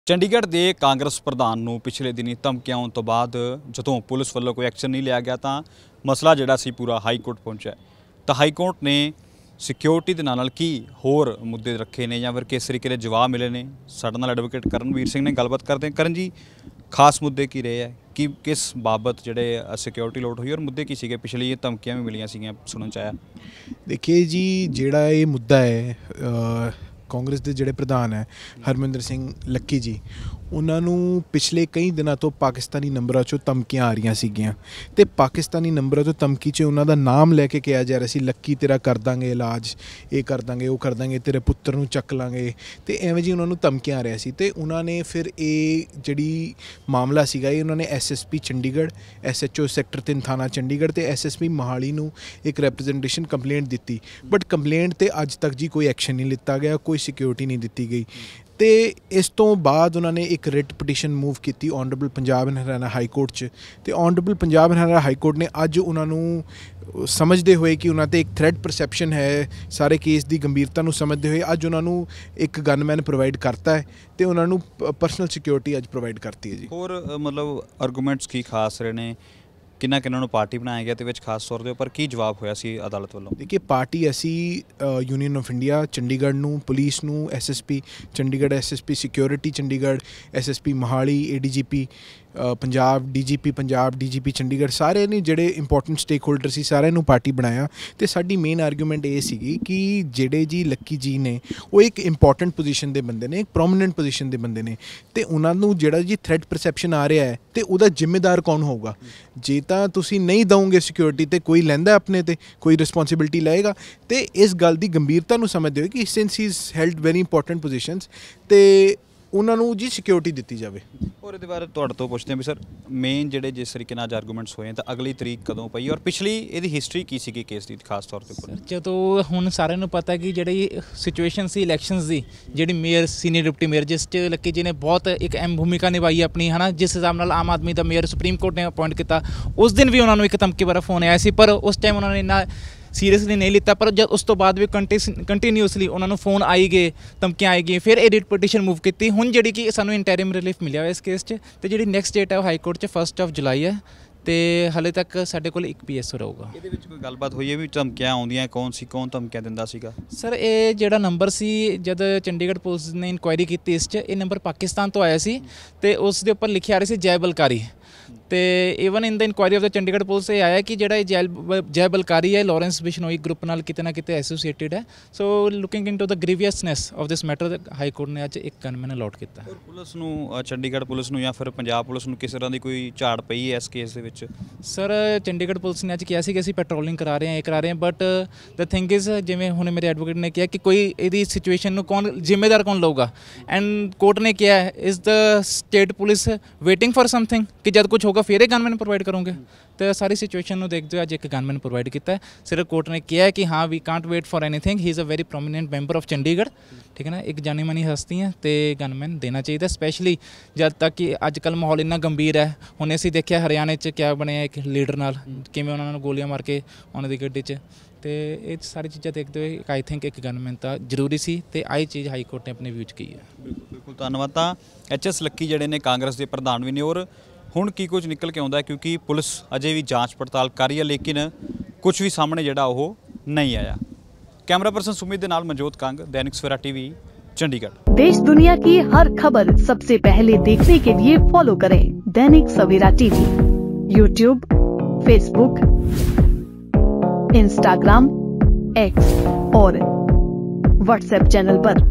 ਚੰਡੀਗੜ੍ਹ ਦੇ ਕਾਂਗਰਸ ਪ੍ਰਧਾਨ ਨੂੰ ਪਿਛਲੇ ਦਿਨੀ ਧਮਕੀਆਂ ਆਉਣ ਤੋਂ ਬਾਅਦ ਜਦੋਂ ਪੁਲਿਸ ਵੱਲੋਂ ਕੋਈ ਐਕਸ਼ਨ ਨਹੀਂ ਲਿਆ ਗਿਆ ਤਾਂ ਮਸਲਾ ਜਿਹੜਾ ਸੀ ਪੂਰਾ ਹਾਈ ਕੋਰਟ ਪਹੁੰਚਿਆ। ਤਾਂ ਹਾਈ ਕੋਰਟ ਨੇ ਸਿਕਿਉਰਿਟੀ ਦੇ ਨਾਲ ਕੀ ਹੋਰ ਮੁੱਦੇ ਰੱਖੇ ਨੇ ਜਾਂ ਫਿਰ ਕਿਸ ਤਰੀਕੇ ਦੇ ਜਵਾਬ ਮਿਲੇ ਨੇ, ਸਾਡੇ ਨਾਲ ਐਡਵੋਕੇਟ ਕਰਨਵੀਰ ਸਿੰਘ ਨੇ ਗੱਲਬਾਤ ਕਰਦੇ हैं। ਕਰਨ ਜੀ, ਖਾਸ ਮੁੱਦੇ ਕੀ ਰਹੇ ਹੈ ਕਿ ਕਿਸ ਬਾਬਤ ਜਿਹੜੇ ਸਿਕਿਉਰਿਟੀ ਲੋਟ ਹੋਈ ਔਰ ਮੁੱਦੇ ਕੀ ਸੀਗੇ? ਪਿਛਲੀ ਧਮਕੀਆਂ ਵੀ ਮਿਲੀਆਂ ਸੀਗੀਆਂ ਸੁਣਨ ਚ ਆਇਆ। देखिए जी, ਜਿਹੜਾ ਇਹ ਮੁੱਦਾ ਹੈ ਕਾਂਗਰਸ ਦੇ ਜਿਹੜੇ ਪ੍ਰਧਾਨ ਹੈ ਹਰਮਿੰਦਰ ਸਿੰਘ ਲੱਕੀ ਜੀ, ਉਹਨਾਂ ਨੂੰ ਪਿਛਲੇ ਕਈ ਦਿਨਾਂ ਤੋਂ ਪਾਕਿਸਤਾਨੀ ਨੰਬਰਾਂ 'ਚੋਂ ਧਮਕੀਆਂ ਆ ਰਹੀਆਂ ਸੀਗੀਆਂ ਅਤੇ ਪਾਕਿਸਤਾਨੀ ਨੰਬਰਾਂ ਤੋਂ ਧਮਕੀ 'ਚ ਉਹਨਾਂ ਦਾ ਨਾਮ ਲੈ ਕੇ ਕਿਹਾ ਜਾ ਰਿਹਾ ਸੀ, ਲੱਕੀ ਤੇਰਾ ਕਰ ਦਾਂਗੇ ਇਲਾਜ, ਇਹ ਕਰ ਦਾਂਗੇ, ਉਹ ਕਰ ਦਾਂਗੇ, ਤੇਰੇ ਪੁੱਤਰ ਨੂੰ ਚੱਕ ਲਾਂਗੇ, ਅਤੇ ਐਵੇਂ ਜੀ ਉਹਨਾਂ ਨੂੰ ਧਮਕੀਆਂ ਆ ਰਿਹਾ ਸੀ। ਅਤੇ ਉਹਨਾਂ ਨੇ ਫਿਰ ਇਹ ਜਿਹੜੀ ਮਾਮਲਾ ਸੀਗਾ ਇਹ ਉਹਨਾਂ ਨੇ SSP ਚੰਡੀਗੜ੍ਹ, SHO ਸੈਕਟਰ 3 ਥਾਣਾ ਚੰਡੀਗੜ੍ਹ ਅਤੇ SSP ਮੋਹਾਲੀ ਨੂੰ ਇੱਕ ਰੈਪਰੈਜ਼ੈਂਟੇਸ਼ਨ ਕੰਪਲੇਂਟ ਦਿੱਤੀ, ਬਟ ਕੰਪਲੇਂਟ 'ਤੇ ਅੱਜ ਤੱਕ ਜੀ ਕੋਈ ਐਕਸ਼ਨ ਨਹੀਂ ਲਿੱਤਾ ਗਿਆ, ਕੋਈ ਸਿਕਿਉਰਿਟੀ ਨਹੀਂ ਦਿੱਤੀ ਗਈ। ਅਤੇ ਇਸ ਤੋਂ ਬਾਅਦ ਉਹਨਾਂ ਨੇ ਇੱਕ ਰਿਟ ਪਟੀਸ਼ਨ ਮੂਵ ਕੀਤੀ honourable Punjab and Haryana high court 'ਚ, ਅਤੇ honourable Punjab and Haryana high court ਨੇ ਅੱਜ ਉਹਨਾਂ ਨੂੰ ਸਮਝਦੇ ਹੋਏ ਕਿ ਉਹਨਾਂ 'ਤੇ ਇੱਕ ਥ੍ਰੈਟ ਪਰਸੈਪਸ਼ਨ ਹੈ, ਸਾਰੇ ਕੇਸ ਦੀ ਗੰਭੀਰਤਾ ਨੂੰ ਸਮਝਦੇ ਹੋਏ ਅੱਜ ਉਹਨਾਂ ਨੂੰ ਇੱਕ ਗਨਮੈਨ ਪ੍ਰੋਵਾਈਡ ਕਰਤਾ ਹੈ ਅਤੇ ਉਹਨਾਂ ਨੂੰ ਪਰਸਨਲ ਸਿਕਿਉਰਿਟੀ ਅੱਜ ਪ੍ਰੋਵਾਈਡ ਕਰਤੀ ਹੈ ਜੀ। ਹੋਰ ਮਤਲਬ ਆਰਗੂਮੈਂਟਸ ਕੀ ਖਾਸ ਰਹੇ ਨੇ? ਕਿਹਨਾਂ ਨੂੰ ਪਾਰਟੀ ਬਣਾਇਆ ਗਿਆ ਤੇ ਵਿੱਚ ਖਾਸ ਤੌਰ ਦੇ ਉੱਪਰ ਕੀ ਜਵਾਬ ਹੋਇਆ ਸੀ ਅਦਾਲਤ ਵੱਲੋਂ? ਦੇਖੀਏ, ਪਾਰਟੀ ਅਸੀਂ ਯੂਨੀਅਨ ਆਫ ਇੰਡੀਆ ਚੰਡੀਗੜ੍ਹ ਨੂੰ, ਪੁਲਿਸ ਨੂੰ, SSP Chandigarh, SSP security Chandigarh, SSP Mohali, ADGP Punjab, DGP Punjab, DGP Chandigarh, ਸਾਰੇ ਨੇ ਜਿਹੜੇ ਇੰਪੋਰਟੈਂਟ ਸਟੇਕ ਹੋਲਡਰ ਸੀ ਸਾਰਿਆਂ ਨੂੰ ਪਾਰਟੀ ਬਣਾਇਆ। ਅਤੇ ਸਾਡੀ ਮੇਨ ਆਰਗੂਮੈਂਟ ਇਹ ਸੀਗੀ ਕਿ ਜਿਹੜੇ ਜੀ ਲੱਕੀ ਜੀ ਨੇ ਉਹ ਇੱਕ ਇੰਪੋਰਟੈਂਟ ਪੋਜੀਸ਼ਨ ਦੇ ਬੰਦੇ ਨੇ, ਇੱਕ ਪ੍ਰੋਮੀਨੈਂਟ ਪੋਜੀਸ਼ਨ ਦੇ ਬੰਦੇ ਨੇ, ਅਤੇ ਉਹਨਾਂ ਨੂੰ ਜਿਹੜਾ ਜੀ ਥ੍ਰੈਟ ਪਰਸੈਪਸ਼ਨ ਆ ਰਿਹਾ ਹੈ ਅਤੇ ਉਹਦਾ ਜ਼ਿੰਮੇਦਾਰ ਕੌਣ ਹੋਊਗਾ? ਜੇ ਤਾਂ ਤੁਸੀਂ ਨਹੀਂ ਦਓਗੇ ਸਿਕਿਉਰਿਟੀ ਅਤੇ ਕੋਈ ਲੈਂਦਾ ਆਪਣੇ 'ਤੇ, ਕੋਈ ਰਿਸਪੋਂਸੀਬਿਲਿਟੀ ਲਏਗਾ। ਅਤੇ ਇਸ ਗੱਲ ਦੀ ਗੰਭੀਰਤਾ ਨੂੰ ਸਮਝਦੇ ਹੋਏ ਕਿ since he is held very important positions ਅਤੇ ਉਹਨਾਂ ਨੂੰ ਜੀ ਸਿਕਿਉਰਿਟੀ ਦਿੱਤੀ ਜਾਵੇ। ਔਰ ਇਹਦੇ ਬਾਰੇ ਤੁਹਾਡੇ ਤੋਂ ਪੁੱਛਦੇ ਹਾਂ ਵੀ ਸਰ, ਮੇਨ ਜਿਹੜੇ ਜਿਸ ਤਰੀਕੇ ਨਾਲ ਅੱਜ ਆਰਗੂਮੈਂਟਸ ਹੋਏ ਤਾਂ ਅਗਲੀ ਤਰੀਕ ਕਦੋਂ ਪਈ ਔਰ ਪਿਛਲੀ ਇਹਦੀ ਹਿਸਟਰੀ ਕੀ ਸੀਗੀ ਕੇਸ ਦੀ ਖਾਸ ਤੌਰ 'ਤੇ ਉੱਪਰ? ਜਦੋਂ ਹੁਣ ਸਾਰਿਆਂ ਨੂੰ ਪਤਾ ਕਿ ਜਿਹੜੀ ਸਿਚੁਏਸ਼ਨ ਸੀ ਇਲੈਕਸ਼ਨਸ ਦੀ, ਜਿਹੜੀ ਮੇਅਰ, ਸੀਨੀਅਰ ਡਿਪਟੀ ਮੇਅਰ, ਜਿਸ 'ਚ ਲੱਕੀ ਜੀ ਨੇ ਬਹੁਤ ਇੱਕ ਅਹਿਮ ਭੂਮਿਕਾ ਨਿਭਾਈ ਆਪਣੀ, ਹੈ ਨਾ, ਜਿਸ ਹਿਸਾਬ ਨਾਲ ਆਮ ਆਦਮੀ ਦਾ ਮੇਅਰ ਸੁਪਰੀਮ ਕੋਰਟ ਨੇ ਅਪੋਇੰਟ ਕੀਤਾ, ਉਸ ਦਿਨ ਵੀ ਉਹਨਾਂ ਨੂੰ ਇੱਕ ਧਮਕੀ ਵਾਲਾ ਫੋਨ ਆਇਆ ਸੀ, ਪਰ ਉਸ ਟਾਈਮ ਉਹਨਾਂ ਨੇ ਇੰਨਾ ਸੀਰੀਅਸਲੀ ਨਹੀਂ ਲਿੱਤਾ। ਪਰ ਜਦ ਉਸ ਤੋਂ ਬਾਅਦ ਵੀ ਕੰਟੀਨਿਊਸਲੀ ਉਹਨਾਂ ਨੂੰ ਫੋਨ ਆਈ ਗਏ, ਧਮਕੀਆਂ ਆਈ ਗਈਆਂ, ਫਿਰ ਇਹ ਰਿਟ ਪਟੀਸ਼ਨ ਮੂਵ ਕੀਤੀ। ਹੁਣ ਜਿਹੜੀ ਕਿ ਸਾਨੂੰ ਇੰਟੈਰਿਮ ਰਿਲੀਫ ਮਿਲਿਆ ਹੋਇਆ ਇਸ ਕੇਸ 'ਚ, ਅਤੇ ਜਿਹੜੀ ਨੈਕਸਟ ਡੇਟ ਹੈ ਉਹ ਹਾਈ ਕੋਰਟ 'ਚ 1 ਜੁਲਾਈ ਹੈ, ਅਤੇ ਹਾਲੇ ਤੱਕ ਸਾਡੇ ਕੋਲ ਇੱਕ PSO ਰਹੂਗਾ। ਇਹਦੇ ਵਿੱਚ ਕੋਈ ਗੱਲਬਾਤ ਹੋਈ ਹੈ ਵੀ ਧਮਕੀਆਂ ਆਉਂਦੀਆਂ ਕੌਣ ਸੀ, ਕੌਣ ਧਮਕੀਆਂ ਦਿੰਦਾ ਸੀਗਾ? ਸਰ, ਇਹ ਜਿਹੜਾ ਨੰਬਰ ਸੀ, ਜਦ ਚੰਡੀਗੜ੍ਹ ਪੁਲਿਸ ਨੇ ਇਨਕੁਆਇਰੀ ਕੀਤੀ ਇਸ 'ਚ, ਇਹ ਨੰਬਰ ਪਾਕਿਸਤਾਨ ਤੋਂ ਆਇਆ ਸੀ ਅਤੇ ਉਸ ਦੇ ਉੱਪਰ ਲਿਖਿਆ ਆ ਰਿਹਾ ਸੀ ਜੈ ਬਲਕਾਰੀ। ਅਤੇ even in the inquiry of the Chandigarh police ਇਹ ਆਇਆ ਕਿ ਜਿਹੜਾ ਇਹ ਜੈ ਬਲਕਾਰੀ ਹੈ ਲਾਰੈਂਸ ਬਿਸ਼ਨੋਈ ਗਰੁੱਪ ਨਾਲ ਕਿਤੇ ਨਾ ਕਿਤੇ ਐਸੋਸੀਏਟਿਡ ਹੈ। So looking into the grievousness of this matter, high court ਨੇ ਅੱਜ ਇੱਕ ਗਨਮੈਨ ਅਲਾਟ ਕੀਤਾ। ਔਰ ਪੁਲਿਸ ਨੂੰ, ਚੰਡੀਗੜ੍ਹ ਪੁਲਿਸ ਨੂੰ ਜਾਂ ਫਿਰ ਪੰਜਾਬ ਪੁਲਿਸ ਨੂੰ ਕਿਸ ਤਰ੍ਹਾਂ ਦੀ ਕੋਈ ਝਾੜ ਪਈ ਹੈ ਇਸ ਕੇਸ ਦੇ ਵਿੱਚ? ਸਰ, ਚੰਡੀਗੜ੍ਹ ਪੁਲਿਸ ਨੇ ਅੱਜ ਕਿਹਾ ਸੀ ਕਿ ਅਸੀਂ ਪੈਟਰੋਲਿੰਗ ਕਰਾ ਰਹੇ ਹਾਂ, ਇਹ ਕਰਾ ਰਹੇ ਹਾਂ, ਬਟ ਦ ਥਿੰਗ ਇਜ਼, ਜਿਵੇਂ ਹੁਣ ਮੇਰੇ ਐਡਵੋਕੇਟ ਨੇ ਕਿਹਾ ਕਿ ਕੋਈ ਇਹਦੀ ਸਿਚੁਏਸ਼ਨ ਨੂੰ ਕੌਣ ਜ਼ਿੰਮੇਦਾਰ ਕੌਣ ਲਊਗਾ? ਐਂਡ ਕੋਰਟ ਨੇ ਕਿਹਾ is the state police waiting for something ਕਿ ਜਦ ਕੁਝ ਹੋਗਾ ਫਿਰ ਇਹ ਗਨਮੈਨ ਪ੍ਰੋਵਾਈਡ ਕਰੋਗੇ? ਅਤੇ ਸਾਰੀ ਸਿਚੁਏਸ਼ਨ ਨੂੰ ਦੇਖਦੇ ਹੋਏ ਅੱਜ ਇੱਕ ਗਨਮੈਨ ਪ੍ਰੋਵਾਈਡ ਕੀਤਾ ਹੈ। ਸਿਰਫ ਕੋਰਟ ਨੇ ਕਿਹਾ ਹੈ ਕਿ ਹਾਂ, we can't wait for anything, he is a very prominent member of Chandigarh, ਠੀਕ ਹੈ ਨਾ, ਇੱਕ ਜਾਣੀ ਮਾਨੀ ਹਸਤੀ ਹੈ ਅਤੇ ਗਨਮੈਨ ਦੇਣਾ ਚਾਹੀਦਾ, ਸਪੈਸ਼ਲੀ ਜਦ ਤੱਕ ਕਿ ਅੱਜ ਕੱਲ੍ਹ ਮਾਹੌਲ ਇੰਨਾ ਗੰਭੀਰ ਹੈ। ਹੁਣ ਅਸੀਂ ਦੇਖਿਆ ਹਰਿਆਣੇ 'ਚ ਕਿਆ ਬਣਿਆ ਇੱਕ ਲੀਡਰ ਨਾਲ, ਕਿਵੇਂ ਉਹਨਾਂ ਨੂੰ ਗੋਲੀਆਂ ਮਾਰ ਕੇ ਉਹਨਾਂ ਦੀ ਗੱਡੀ 'ਚ, ਅਤੇ ਇਹ ਸਾਰੀ ਚੀਜ਼ਾਂ ਦੇਖਦੇ ਹੋਏ ਆਈ ਥਿੰਕ ਇੱਕ ਗਨਮੈਨ ਤਾਂ ਜ਼ਰੂਰੀ ਸੀ, ਅਤੇ ਆਹੀ ਚੀਜ਼ ਹਾਈ ਕੋਰਟ ਨੇ ਆਪਣੇ ਵਿਊ 'ਚ ਕੀ ਹੈ। ਬਿਲਕੁਲ ਧੰਨਵਾਦ। ਤਾਂ HS ਲੱਕੀ ਜਿਹੜੇ ਨੇ ਕਾਂਗਰਸ ਦੇ ਪ੍ਰਧਾਨ ਵੀ ਨੇ, ਔਰ ਹੁਣ ਕੀ ਕੁਝ ਨਿਕਲ ਕੇ ਆਉਂਦਾ ਕਿਉਂਕਿ ਪੁਲਿਸ ਅਜੇ ਵੀ ਜਾਂਚ ਪੜਤਾਲ ਕਰ ਰਹੀ ਹੈ, ਲੇਕਿਨ ਕੁਝ ਵੀ ਸਾਹਮਣੇ ਜਿਹੜਾ ਉਹ ਨਹੀਂ ਆਇਆ। कैमरा पर्सन सुमित दे नाल मनजोत कंग, दैनिक सवेरा TV, चंडीगढ़। देश दुनिया की हर खबर सबसे पहले देखने के लिए फॉलो करें Dainik Savera TV, YouTube, Facebook, Instagram, X और WhatsApp चैनल पर।